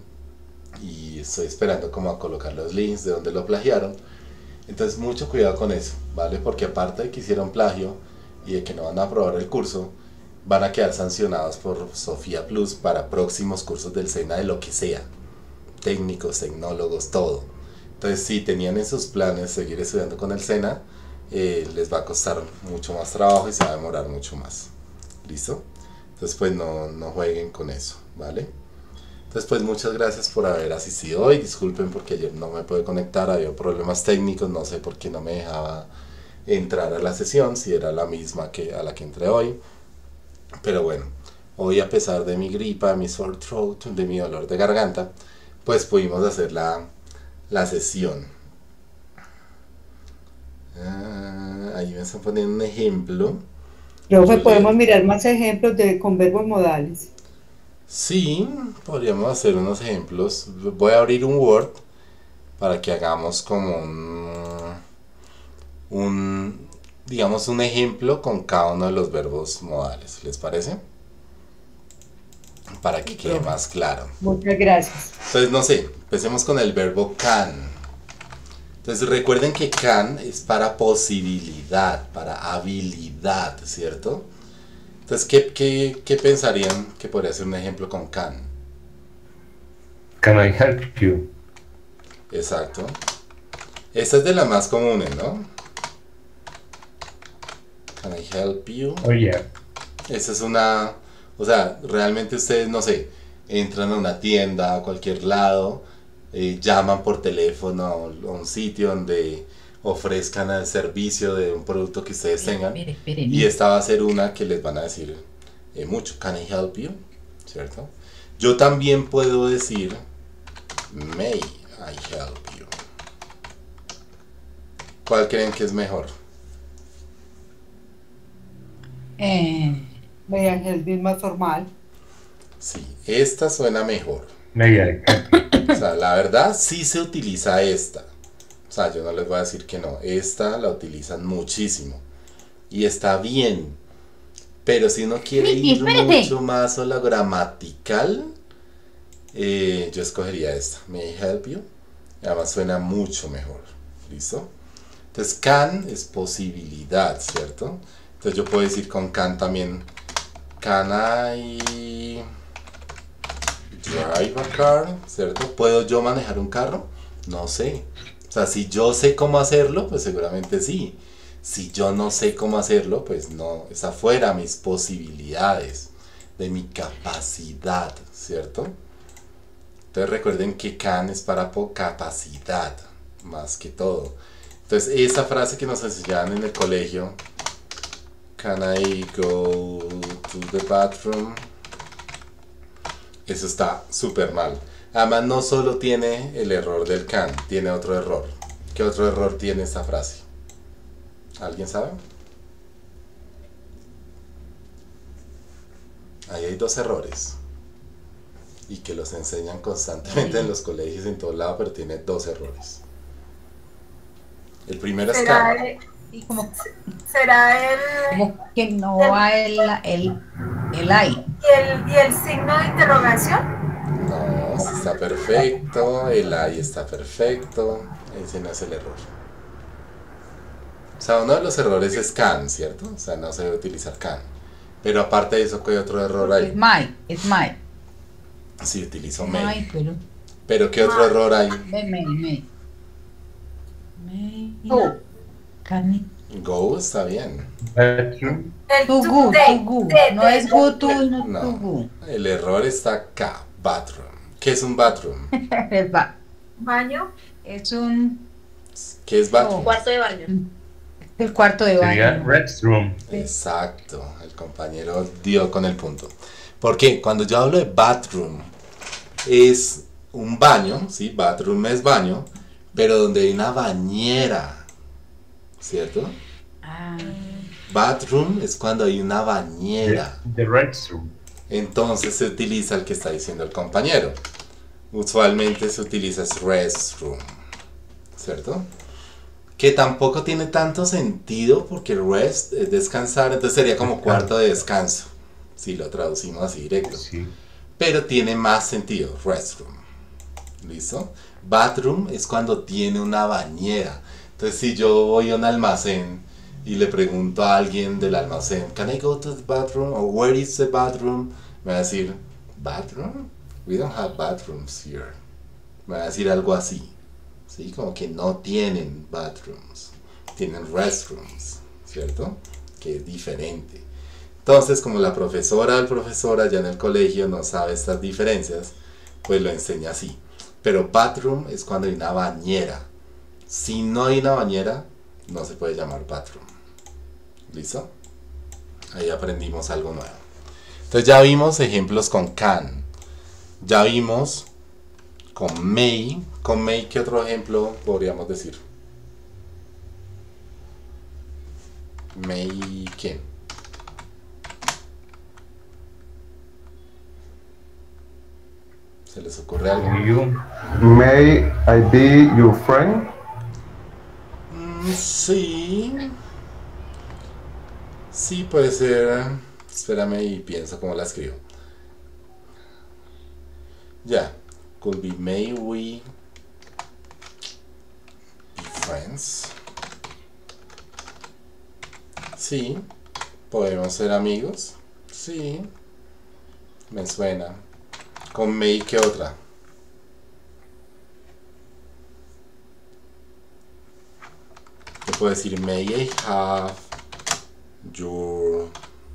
y estoy esperando como a colocar los links de donde lo plagiaron. Entonces mucho cuidado con eso, ¿vale? Porque aparte de que hicieron plagio y de que no van a aprobar el curso, van a quedar sancionados por Sofía Plus para próximos cursos del SENA de lo que sea, técnicos, tecnólogos, todo. Entonces si tenían en sus planes seguir estudiando con el SENA, les va a costar mucho más trabajo y se va a demorar mucho más. ¿Listo? Entonces pues no jueguen con eso, ¿vale? Entonces pues muchas gracias por haber asistido hoy. Disculpen porque ayer no me pude conectar, había problemas técnicos, no sé por qué no me dejaba entrar a la sesión, si era la misma que a la que entré hoy. Pero bueno, hoy a pesar de mi gripa, de mi sore throat, de mi dolor de garganta, pues pudimos hacer la sesión. Ahí me están poniendo un ejemplo. Profe, podemos mirar más ejemplos con verbos modales. Sí, podríamos hacer unos ejemplos. Voy a abrir un Word para que hagamos como digamos un ejemplo con cada uno de los verbos modales. ¿Les parece? Para que quede más claro. Muchas gracias. Entonces, no sé, empecemos con el verbo can. Entonces recuerden que can es para posibilidad, para habilidad, ¿cierto? Entonces, ¿qué pensarían que podría ser un ejemplo con can? Can I help you? Exacto. Esta es de las más comunes, ¿no? Can I help you? Oh, yeah. Esa es una... O sea, realmente ustedes, no sé, entran a una tienda, a cualquier lado, llaman por teléfono a un sitio donde ofrezcan el servicio de un producto que ustedes tengan. Esperen. Y esta va a ser una que les van a decir mucho. Can I help you? ¿Cierto? Yo también puedo decir may I help you. ¿Cuál creen que es mejor? May I help you más formal. Sí, esta suena mejor. May I help you? O sea, la verdad sí se utiliza esta. O sea, yo no les voy a decir que no. Esta la utilizan muchísimo. Y está bien. Pero si uno quiere ir mucho más a lo gramatical, Yo escogería esta. May I help you? Además suena mucho mejor. ¿Listo? Entonces can es posibilidad, ¿cierto? Entonces yo puedo decir con can también. Can I drive a car? ¿Cierto? ¿Puedo yo manejar un carro? No sé. O sea, si yo sé cómo hacerlo, pues seguramente sí. Si yo no sé cómo hacerlo, pues no. Es afuera mis posibilidades, de mi capacidad, ¿cierto? Entonces recuerden que can es para capacidad, más que todo. Entonces esa frase que nos enseñaban en el colegio, can I go to the bathroom? Eso está súper mal. Además no solo tiene el error del can, tiene otro error. ¿Qué otro error tiene esta frase? ¿Alguien sabe? Ahí hay dos errores. Y que los enseñan constantemente en los colegios en todo lado, pero tiene dos errores. El primero es can. Y como ¿Será el que no va el I. y el signo de interrogación? No, sí está perfecto. El I está perfecto. Ese no es el error. O sea, uno de los errores es can, ¿cierto? O sea, no se debe utilizar can. Pero aparte de eso, ¿qué hay otro error ahí? Es my. Sí, utilizo may. My, Pero ¿qué otro error hay? May. Oh. Can it? Go está bien. Bathroom. El To go, to go. No es go to, no to No, go. el error está acá. Bathroom. ¿Qué es un bathroom? baño. Es un ¿Qué es bathroom? Cuarto de baño. el cuarto de Sería baño. restroom. Exacto, el compañero dio con el punto. Porque cuando yo hablo de bathroom, es un baño, ¿sí? Bathroom es baño, pero donde hay una bañera, ¿cierto? Ah, Bathroom es cuando hay una bañera. The restroom. Entonces se utiliza el que está diciendo el compañero. Usualmente se utiliza restroom, ¿cierto? Que tampoco tiene tanto sentido porque rest es descansar, entonces sería como cuarto de descanso, si lo traducimos así directo. Sí. Pero tiene más sentido, restroom. ¿Listo? Bathroom es cuando tiene una bañera. Entonces si yo voy a un almacén y le pregunto a alguien del almacén, ¿Can I go to the bathroom? O ¿Where is the bathroom? Me va a decir, ¿bathroom? We don't have bathrooms here. Me va a decir algo así. ¿Sí? Como que no tienen bathrooms, tienen restrooms, ¿cierto? Que es diferente. Entonces, como la profesora o el profesor allá en el colegio no sabe estas diferencias, pues lo enseña así. Pero bathroom es cuando hay una bañera. Si no hay una bañera, no se puede llamar bathroom. ¿Listo? Ahí aprendimos algo nuevo. Entonces ya vimos ejemplos con can. Ya vimos con may. Con may, ¿qué otro ejemplo podríamos decir? May, ¿qué? ¿Se les ocurre algo? You. May I be your friend? Sí. Sí, puede ser. Espérame y pienso cómo la escribo. Ya. Could be may we be friends. Sí. ¿Podemos ser amigos? Sí. Me suena. Con may, ¿qué otra? Yo puedo decir may I have your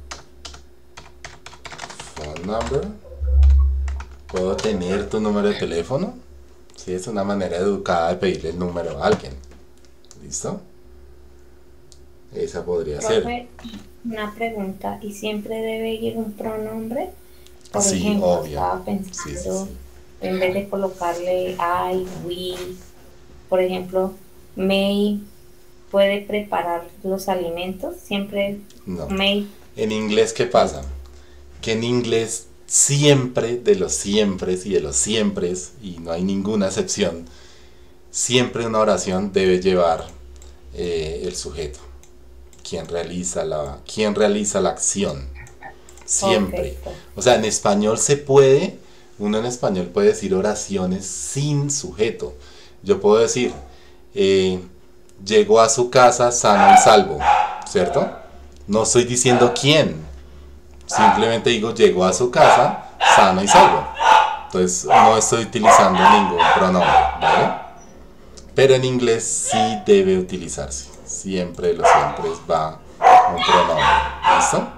phone number. ¿Puedo tener tu número de teléfono? Sí, es una manera educada de pedirle el número a alguien. ¿Listo? Esa podría ser. Profe, una pregunta, ¿y siempre debe ir un pronombre? Por Sí, ejemplo, obvio. estaba pensando, Sí, sí, sí. en vez de colocarle I, we, por ejemplo, May puede preparar los alimentos, siempre No. May. En inglés, ¿qué pasa? Que en inglés siempre, de los siempres y de los siempres, y no hay ninguna excepción, siempre una oración debe llevar el sujeto. Quien realiza la acción. Siempre. Correcto. O sea, en español se puede, Uno en español puede decir oraciones sin sujeto. Yo puedo decir, llegó a su casa sano y salvo, ¿cierto? No estoy diciendo quién, simplemente digo llegó a su casa sano y salvo. Entonces no estoy utilizando ningún pronombre, ¿vale? Pero en inglés sí debe utilizarse. Siempre, siempre va un pronombre. ¿Listo?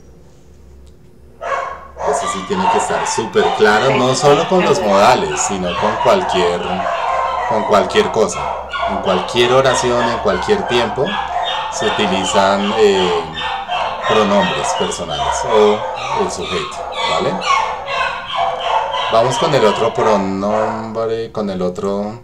Eso sí tiene que estar súper claro, no solo con los modales, sino con cualquier cosa. En cualquier oración, en cualquier tiempo, se utilizan pronombres personales o el sujeto, ¿vale? Vamos con el otro pronombre, con el otro...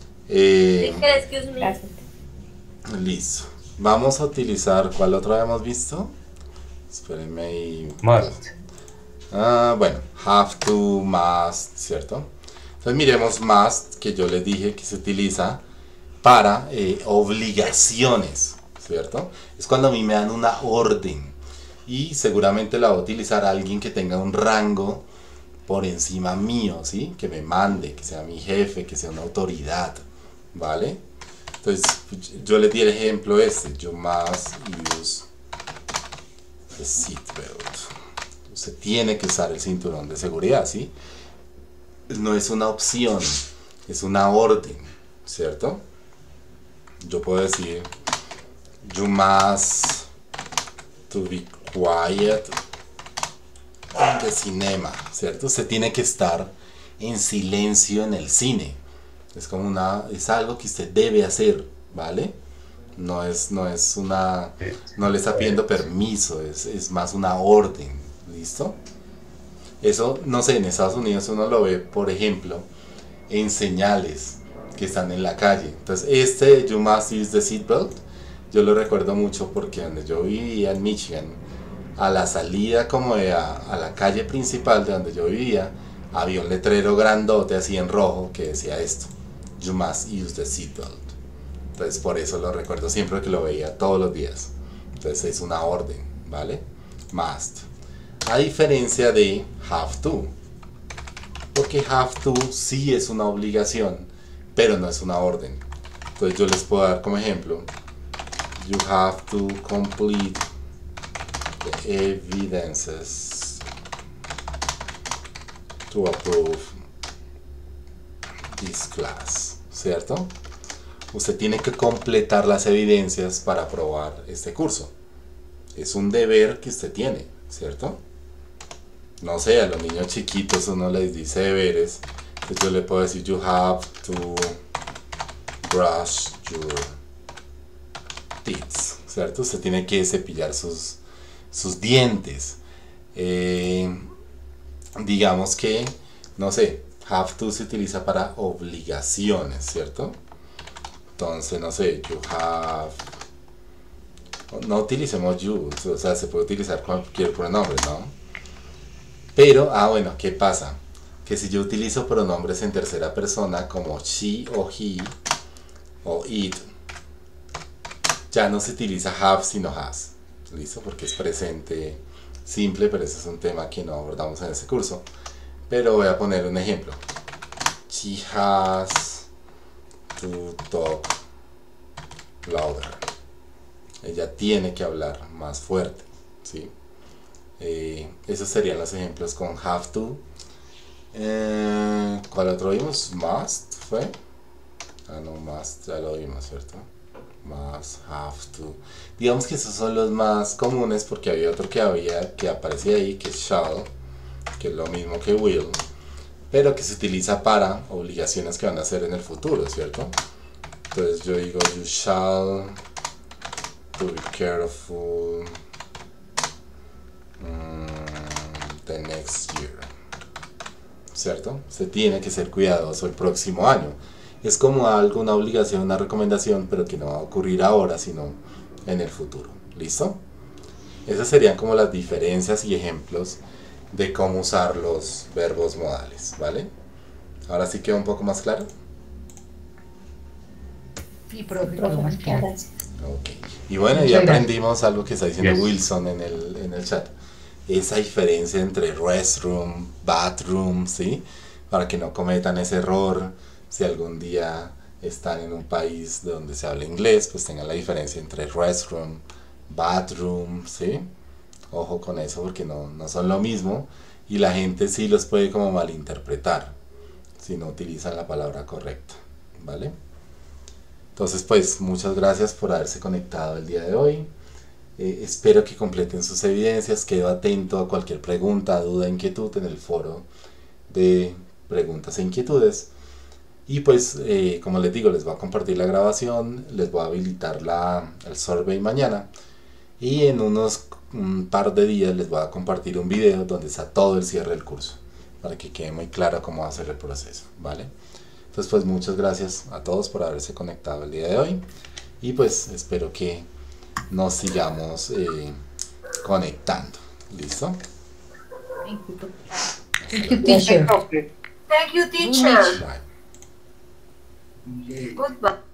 listo. Vamos a utilizar, ¿cuál otro habíamos visto? Espérenme ahí. Must. Bueno, have to, must, ¿cierto? Entonces miremos must, que yo les dije que se utiliza para obligaciones, ¿cierto? Es cuando a mí me dan una orden y seguramente la va a utilizar alguien que tenga un rango por encima mío, ¿sí? Que me mande, que sea mi jefe, que sea una autoridad, ¿vale? Entonces yo les di el ejemplo you must use the seatbelt. Usted tiene que usar el cinturón de seguridad, ¿sí? No es una opción, es una orden, ¿cierto? Yo puedo decir, you must to be quiet in the cinema, ¿cierto? Usted tiene que estar en silencio en el cine. Es como es algo que usted debe hacer, ¿vale? No le está pidiendo permiso, es más una orden, ¿listo? Eso, no sé, en Estados Unidos uno lo ve, por ejemplo, en señales que están en la calle. Entonces, you must use the seatbelt, yo lo recuerdo mucho porque donde yo vivía en Michigan, a la salida como a la calle principal de donde yo vivía, había un letrero grandote así en rojo que decía esto, you must use the seatbelt. Entonces por eso lo recuerdo siempre que lo veía todos los días. Entonces es una orden, ¿vale? Must. A diferencia de have to. Porque have to sí es una obligación, pero no es una orden. Entonces yo les puedo dar como ejemplo, you have to complete the evidences to approve this class, ¿cierto? Usted tiene que completar las evidencias para aprobar este curso. Es un deber que usted tiene, ¿cierto? No sé, a los niños chiquitos uno les dice deberes. Entonces yo le puedo decir, you have to brush your teeth, ¿cierto? Usted tiene que cepillar sus dientes. Digamos que, no sé, have to se utiliza para obligaciones, ¿cierto? Entonces, no sé, you have... No utilicemos you, o sea, se puede utilizar cualquier pronombre, ¿no? Pero, bueno, ¿qué pasa? Que si yo utilizo pronombres en tercera persona como she o he o it, ya no se utiliza have sino has, ¿listo? Porque es presente simple, pero ese es un tema que no abordamos en este curso. Pero voy a poner un ejemplo. She has to talk louder. Ella tiene que hablar más fuerte, ¿sí? Esos serían los ejemplos con have to. ¿Cuál otro vimos? Must fue. No, must ya lo vimos, ¿cierto? Must, have to. Digamos que esos son los más comunes porque había otro que aparecía ahí, que es shall, que es lo mismo que will, pero que se utiliza para obligaciones que van a hacer en el futuro, ¿cierto? Entonces yo digo, you shall to be careful the next year, ¿cierto? Se tiene que ser cuidadoso el próximo año. Es como algo, una obligación, una recomendación, pero que no va a ocurrir ahora, sino en el futuro. ¿Listo? Esas serían como las diferencias y ejemplos de cómo usar los verbos modales, ¿vale? Ahora sí queda un poco más claro. Y profe, todo más claro. Ok. Y bueno, ya aprendimos algo que está diciendo Wilson en el chat. esa diferencia entre restroom, bathroom, ¿sí? Para que no cometan ese error. Si algún día están en un país donde se habla inglés, pues tengan la diferencia entre restroom, bathroom, ¿sí? Ojo con eso porque no son lo mismo y la gente sí los puede como malinterpretar si no utilizan la palabra correcta, ¿vale? Entonces pues muchas gracias por haberse conectado el día de hoy. Espero que completen sus evidencias. Quedo atento a cualquier pregunta, duda, inquietud en el foro de preguntas e inquietudes. Y pues como les digo, les voy a compartir la grabación, les voy a habilitar el survey mañana y en un par de días les voy a compartir un video donde está todo el cierre del curso para que quede muy claro cómo va a ser el proceso, ¿vale? Entonces pues muchas gracias a todos por haberse conectado el día de hoy y pues espero que nos sigamos conectando. ¿Listo? Thank you, teacher. Thank you, teacher. Bye. Goodbye.